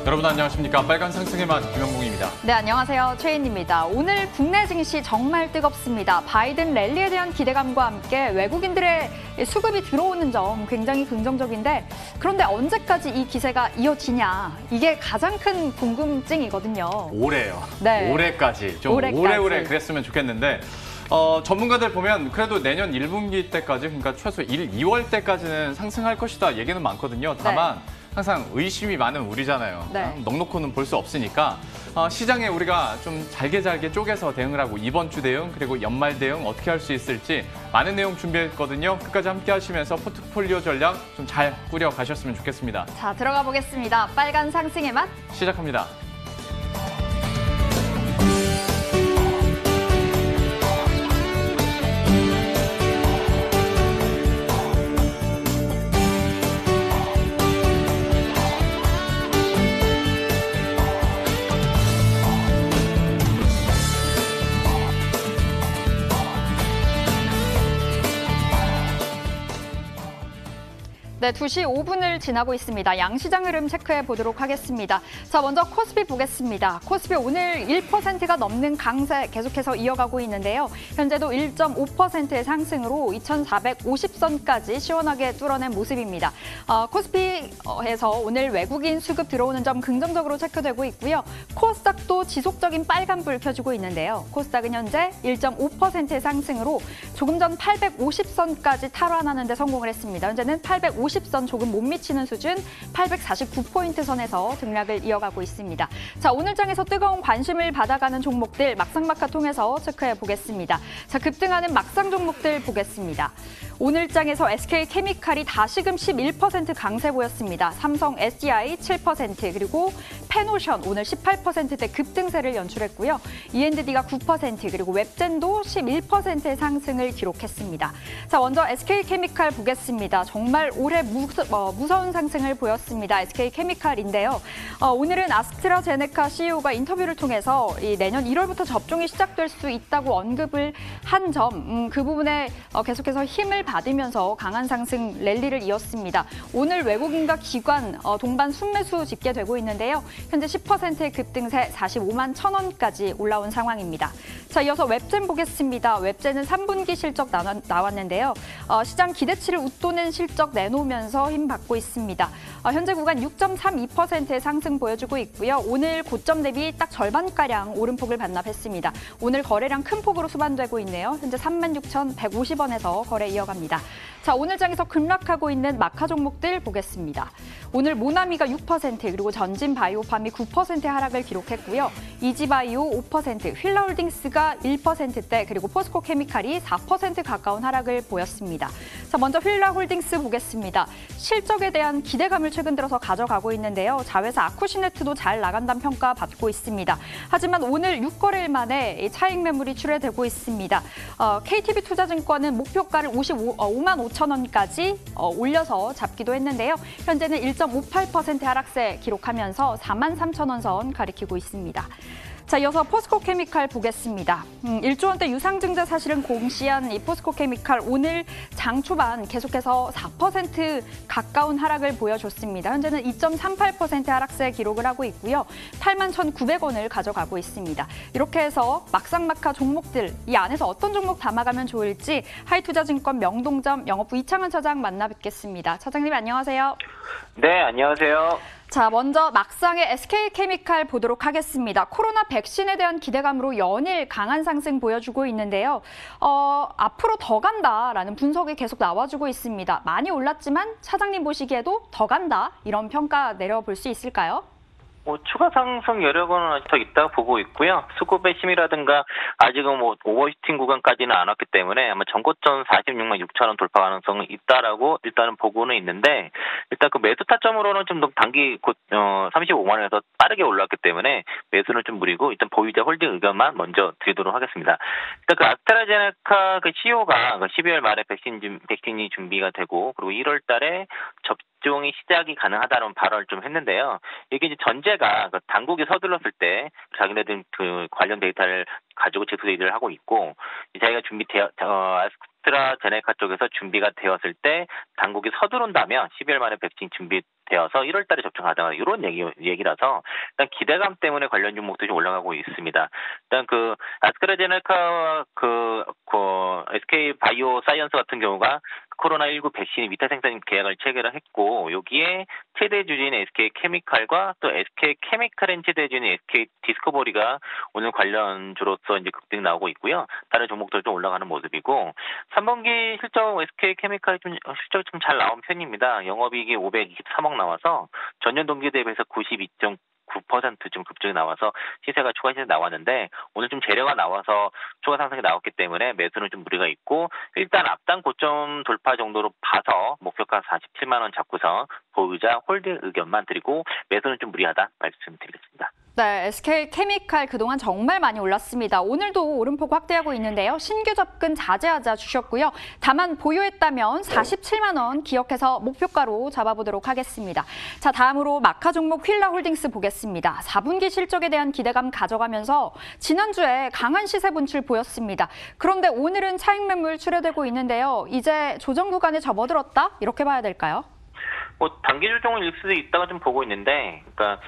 여러분 안녕하십니까. 빨간 상승의 맛 김영봉입니다. 네, 안녕하세요. 최인입니다. 오늘 국내 증시 정말 뜨겁습니다. 바이든 랠리에 대한 기대감과 함께 외국인들의 수급이 들어오는 점 굉장히 긍정적인데, 그런데 언제까지 이 기세가 이어지냐, 이게 가장 큰 궁금증이거든요. 올해요. 네. 올해까지. 좀 오래오래 그랬으면 좋겠는데 전문가들 보면 그래도 내년 1분기 때까지, 그러니까 최소 2월 때까지는 상승할 것이다 얘기는 많거든요. 다만 항상 의심이 많은 우리잖아요. 넉넉히는 볼 수 없으니까 시장에 우리가 좀 잘게 쪼개서 대응을 하고 이번 주 대응 그리고 연말 대응 어떻게 할 수 있을지 많은 내용 준비했거든요. 끝까지 함께 하시면서 포트폴리오 전략 좀 잘 꾸려 가셨으면 좋겠습니다. 자, 들어가 보겠습니다. 빨간 상승의 맛 시작합니다. 네, 2시 5분을 지나고 있습니다. 양시장 흐름 체크해 보도록 하겠습니다. 자, 먼저 코스피 보겠습니다. 코스피 오늘 1%가 넘는 강세 계속해서 이어가고 있는데요. 현재도 1.5%의 상승으로 2,450선까지 시원하게 뚫어낸 모습입니다. 코스피에서 오늘 외국인 수급 들어오는 점 긍정적으로 체크되고 있고요. 코스닥도 지속적인 빨간불 켜주고 있는데요. 코스닥은 현재 1.5%의 상승으로 조금 전 850선까지 탈환하는 데 성공을 했습니다. 현재는 850선 조금 못 미치는 수준 849포인트 선에서 등락을 이어가고 있습니다. 자, 오늘 장에서 뜨거운 관심을 받아가는 종목들 막상막하 통해서 체크해 보겠습니다. 자, 급등하는 막상 종목들 보겠습니다. 오늘 장에서 SK케미칼이 다시금 11% 강세 보였습니다. 삼성 SDI 7% 그리고 페노션 오늘 18%대 급등세를 연출했고요. E&D가 9% 그리고 웹젠도 11%의 상승을 기록했습니다. 자, 먼저 SK케미칼 보겠습니다. 정말 올해 무서운 상승을 보였습니다. SK케미칼인데요. 오늘은 아스트라제네카 CEO가 인터뷰를 통해서 내년 1월부터 접종이 시작될 수 있다고 언급을 한 점, 그 부분에 계속해서 힘을 받으면서 강한 상승 랠리를 이었습니다. 오늘 외국인과 기관 동반 순매수 집계되고 있는데요. 현재 10%의 급등세 45만 1,000원까지 올라온 상황입니다. 자, 이어서 웹젠 보겠습니다. 웹젠은 3분기 실적 나왔는데요. 시장 기대치를 웃도는 실적 내놓으면서 힘받고 있습니다. 현재 구간 6.32%의 상승 보여주고 있고요. 오늘 고점 대비 딱 절반가량 오름폭을 반납했습니다. 오늘 거래량 큰 폭으로 수반되고 있네요. 현재 36,150원에서 거래 이어갑니다. 자, 오늘 장에서 급락하고 있는 마카 종목들 보겠습니다. 오늘 모나미가 6% 그리고 전진바이오팜이 9% 하락을 기록했고요. 이지바이오 5%, 휠라홀딩스가 1%대 그리고 포스코케미칼이 4% 가까운 하락을 보였습니다. 자, 먼저 휠라홀딩스 보겠습니다. 실적에 대한 기대감을 최근 들어서 가져가고 있는데요. 자회사 아쿠시네트도 잘 나간다는 평가 받고 있습니다. 하지만 오늘 6거래일 만에 차익 매물이 출회되고 있습니다. KTB투자증권은 목표가를 5만 5천 원까지 올려서 잡기도 했는데요. 현재는 1.58% 하락세 기록하면서 4만 3천 원 선 가리키고 있습니다. 자, 이어서 포스코케미칼 보겠습니다. 1조 원대 유상증자 사실은 공시한 이 포스코케미칼 오늘 장 초반 계속해서 4% 가까운 하락을 보여줬습니다. 현재는 2.38% 하락세 기록을 하고 있고요. 8만 1,900원을 가져가고 있습니다. 이렇게 해서 막상막하 종목들, 이 안에서 어떤 종목 담아가면 좋을지 하이투자증권 명동점 영업부 이창은 차장 만나 뵙겠습니다. 차장님 안녕하세요. 네, 안녕하세요. 자, 먼저 막상의 SK케미칼 보도록 하겠습니다. 코로나 백신에 대한 기대감으로 연일 강한 상승 보여주고 있는데요. 앞으로 더 간다라는 분석이 계속 나와주고 있습니다. 많이 올랐지만 차장님 보시기에도 더 간다, 이런 평가 내려볼 수 있을까요? 추가 상승 여력은 더 있다고 보고 있고요. 수급의 힘이라든가 아직은 오버히팅 구간까지는 안 왔기 때문에 아마 전고점 46만 6천 원 돌파 가능성은 있다라고 일단은 보고는 있는데, 일단 그 매수 타점으로는 좀 더 단기 곧 35만 원에서 빠르게 올랐기 때문에 매수는 좀 무리고 일단 보유자 홀딩 의견만 먼저 드리도록 하겠습니다. 일단 그 아스트라제네카 그 CEO가 12월 말에 백신이 준비가 되고 그리고 1월 달에 접종이 시작이 가능하다는 발언을 좀 했는데요. 이게 이제 전제가 당국이 서둘렀을 때 자기네들 그 관련 데이터를 가지고 재수제의를 하고 있고, 자기가 아스트라제네카 쪽에서 준비가 되었을 때 당국이 서두른다면 12월 말에 백신 준비될 되어서 1월 달에 접종 가능하다 이런 얘기라서 일단 기대감 때문에 관련 종목들이 좀 올라가고 있습니다. 일단 그 아스트라제네카와 그 SK 바이오 사이언스 같은 경우가 코로나19 백신 위탁 생산 계약을 체결을 했고 여기에 최대 주주인 SK 케미칼과 또 SK 케미칼의 최대 주주인 SK 디스커버리가 오늘 관련주로서 이제 급등 나오고 있고요. 다른 종목들 좀 올라가는 모습이고 3분기 실적 SK 케미칼이 좀 실적이 좀 잘 나온 편입니다. 영업이익이 523억 나와서 전년 동기 대비해서 92.9% 좀 급증이 나와서 시세가 추가 시세 나왔는데 오늘 좀 재료가 나와서 추가 상승이 나왔기 때문에 매수는 좀 무리가 있고 일단 앞단 고점 돌파 정도로 봐서 목표가 47만 원 잡고서 보유자 홀딩 의견만 드리고 매수는 좀 무리하다 말씀드리겠습니다. 네, SK케미칼 그동안 정말 많이 올랐습니다. 오늘도 오름폭 확대하고 있는데요. 신규 접근 자제하자 주셨고요. 다만 보유했다면 47만 원 기억해서 목표가로 잡아보도록 하겠습니다. 자, 다음으로 마카 종목 휠라홀딩스 보겠습니다. 4분기 실적에 대한 기대감 가져가면서 지난주에 강한 시세 분출 보였습니다. 그런데 오늘은 차익 매물 출회되고 있는데요. 이제 조정 구간에 접어들었다? 이렇게 봐야 될까요? 단기 조정을 일 수도 있다고 좀 보고 있는데, 그러니까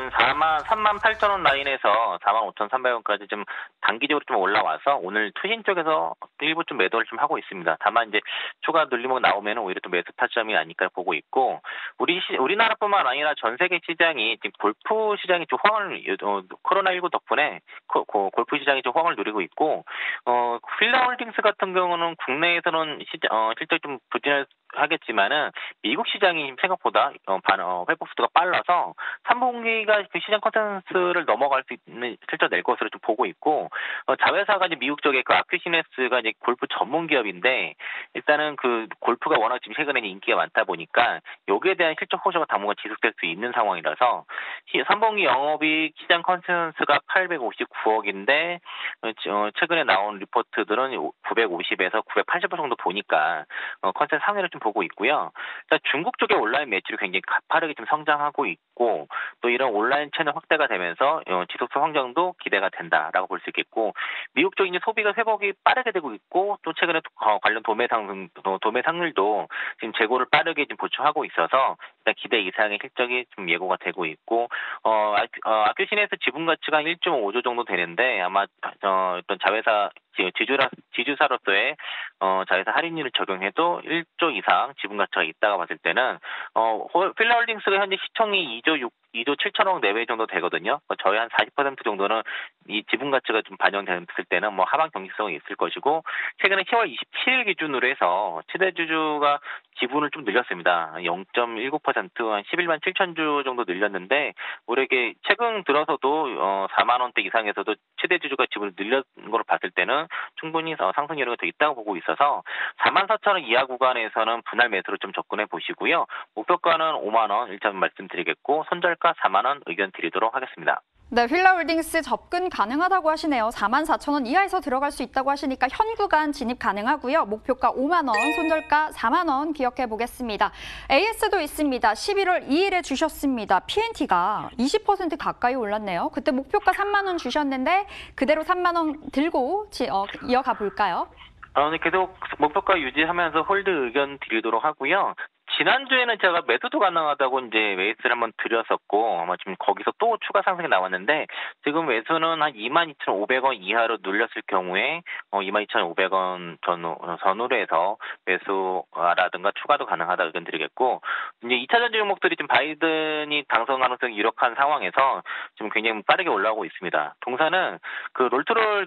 38,000원 라인에서 45,300원까지 좀 단기적으로 좀 올라와서 오늘 투신 쪽에서 일부 좀 매도를 좀 하고 있습니다. 다만 이제 추가 눌림목 나오면 오히려 또 매수 타점이 아닐까 보고 있고, 우리나라뿐만 아니라 전 세계 시장이 지금 골프 시장이 좀 코로나19 덕분에 골프 시장이 좀 호황을 누리고 있고, 휠라홀딩스 같은 경우는 국내에서는 실적 좀 부진하겠지만은 미국 시장이 생각보다 회복 속도가 빨라서 3분기가 그 시장 컨센서스를 넘어갈 수 있는 실적 낼 것으로 좀 보고 있고 자회사가 이제 미국 쪽에 그 아큐시네스가 이제 골프 전문 기업인데 일단은 그 골프가 워낙 지금 최근에 인기가 많다 보니까 여기에 대한 실적 호조가 당분간 지속될 수 있는 상황이라서 3분기 영업이익 시장 컨센서스가 859억인데 최근에 나온 리포트들은 950에서 980억 정도 보니까 컨센서스 상회를 좀 보고 있고요. 중국 쪽의 온라인 매출이 굉장히 가파르게 좀 성장하고 있고 또 이런 온라인 채널 확대가 되면서 지속성 성장도 기대가 된다라고 볼 수 있겠고 미국 쪽 이제 소비가 회복이 빠르게 되고 있고 또 최근에 관련 도매 상률도 지금 재고를 빠르게 지금 보충하고 있어서 일단 기대 이상의 실적이 좀 예고가 되고 있고 아큐시네스 지분 가치가 1.5조 정도 되는데 아마 어떤 자회사 지주사로서의 자회사 할인율을 적용해도 1조 이상 지분 가치가 있다가 봤을 때는 휠라홀딩스가 현재 시총이 2조 7천억 내외 정도 되거든요. 저희 한 40% 정도는 이 지분 가치가 좀 반영됐을 때는 뭐 하방 경직성이 있을 것이고 최근에 10월 27일 기준으로 해서 최대 주주가 지분을 좀 늘렸습니다. 0.19% 한 11만 7천 주 정도 늘렸는데 올해게 최근 들어서도 4만 원대 이상에서도 최대 주주가 지분을 늘린 걸로 봤을 때는 충분히 상승 여력이 더 있다고 보고 있어서 4만 4천 원 이하 구간에서는 분할 매수로 좀 접근해 보시고요. 목표가는 5만 원 일단 말씀드리겠고 손절가 4만 원 의견 드리도록 하겠습니다. 네, 휠라홀딩스 접근 가능하다고 하시네요. 44,000원 이하에서 들어갈 수 있다고 하시니까 현 구간 진입 가능하고요. 목표가 5만 원, 손절가 4만 원 기억해 보겠습니다. AS도 있습니다. 11월 2일에 주셨습니다. PNT가 20% 가까이 올랐네요. 그때 목표가 3만 원 주셨는데 그대로 3만 원 들고 이어가 볼까요? 네, 계속 목표가 유지하면서 홀드 의견 드리도록 하고요. 지난주에는 제가 매수도 가능하다고 이제 매수를 한번 드렸었고 아마 지금 거기서 또 추가 상승이 나왔는데 지금 매수는 한 22,500원 이하로 눌렸을 경우에 22,500원 전후로 해서 매수라든가 추가도 가능하다 의견 드리겠고 이제 2차 전지 종목들이 지금 바이든이 당선 가능성이 유력한 상황에서 지금 굉장히 빠르게 올라오고 있습니다. 동사는 그 롤트롤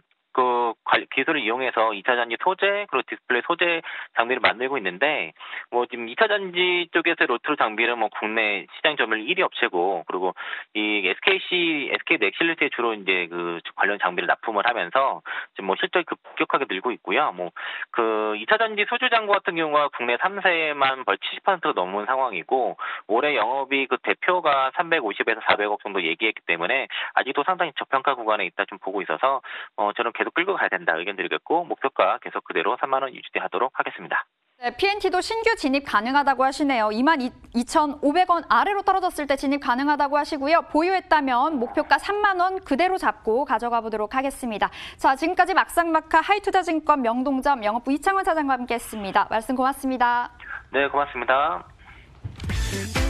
기술을 이용해서 2차 전지 소재 그리고 디스플레이 소재 장비를 만들고 있는데 지금 2차 전지 쪽에서 로트로 장비는 국내 시장 점유율 1위 업체고 그리고 이 SK 넥실리스에 주로 이제 그 관련 장비를 납품을 하면서 지금 실적이 급격하게 늘고 있고요. 그 2차 전지 수주 장고 같은 경우가 국내 3세만 벌 70%가 넘는 상황이고 올해 영업이 그 대표가 350에서 400억 정도 얘기했기 때문에 아직도 상당히 저평가 구간에 있다 좀 보고 있어서 저는 계속 끌고 가야 된다 의견 드리겠고 목표가 계속 그대로 3만 원 유지하도록 하겠습니다. 네, PNT도 신규 진입 가능하다고 하시네요. 22,500원 아래로 떨어졌을 때 진입 가능하다고 하시고요. 보유했다면 목표가 3만 원 그대로 잡고 가져가 보도록 하겠습니다. 자, 지금까지 막상막하 하이투자증권 명동점 영업부 이창원 차장과 함께했습니다. 말씀 고맙습니다. 네, 고맙습니다.